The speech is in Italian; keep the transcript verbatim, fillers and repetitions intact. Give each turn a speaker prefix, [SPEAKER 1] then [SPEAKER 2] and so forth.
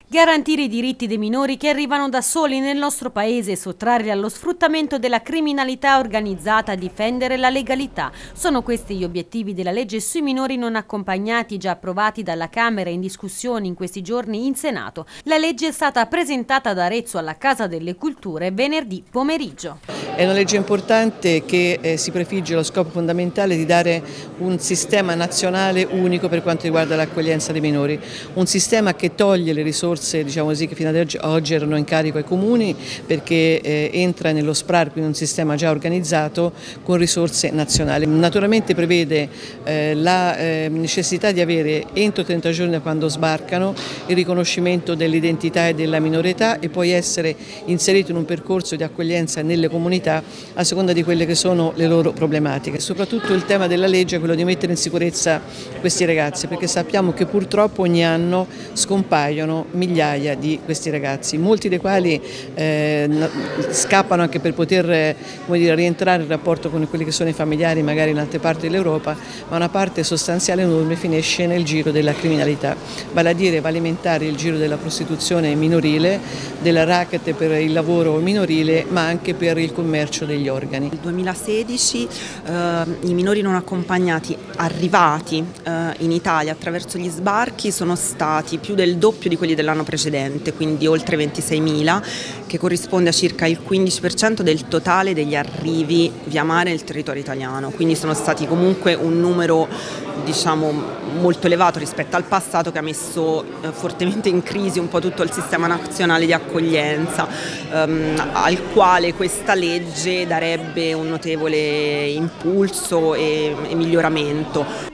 [SPEAKER 1] Garantire i diritti dei minori che arrivano da soli nel nostro paese e sottrarli allo sfruttamento della criminalità organizzata, difendere la legalità. Sono questi gli obiettivi della legge sui minori non accompagnati, già approvati dalla Camera e in discussione in questi giorni in Senato. La legge è stata presentata ad Arezzo alla Casa delle Culture venerdì pomeriggio.
[SPEAKER 2] È una legge importante che eh, si prefigge lo scopo fondamentale di dare un sistema nazionale unico per quanto riguarda l'accoglienza dei minori, un sistema che toglie le risorse, diciamo così, che fino ad oggi, oggi erano in carico ai comuni, perché eh, entra nello S P R A R, quindi un sistema già organizzato con risorse nazionali. Naturalmente prevede eh, la eh, necessità di avere entro trenta giorni da quando sbarcano il riconoscimento dell'identità e della minore età e poi essere inserito in un percorso di accoglienza nelle comunità a seconda di quelle che sono le loro problematiche. Soprattutto il tema della legge è quello di mettere in sicurezza questi ragazzi, perché sappiamo che purtroppo ogni anno scompaiono migliaia di questi ragazzi, molti dei quali eh, scappano anche per poter come dire, rientrare in rapporto con quelli che sono i familiari magari in altre parti dell'Europa, ma una parte sostanziale enorme finisce nel giro della criminalità, vale a dire va a alimentare il giro della prostituzione minorile, della racket per il lavoro minorile, ma anche per il commercio degli organi.
[SPEAKER 3] Nel duemilasedici eh, i minori non accompagnati arrivati eh, in Italia attraverso gli sbarchi sono stati più del doppio di quelli dell'anno precedente, quindi oltre ventiseimila, che corrisponde a circa il quindici per cento del totale degli arrivi via mare nel territorio italiano, quindi sono stati comunque un numero diciamo molto elevato rispetto al passato, che ha messo eh, fortemente in crisi un po' tutto il sistema nazionale di accoglienza, ehm, al quale questa legge darebbe un notevole impulso e, e miglioramento.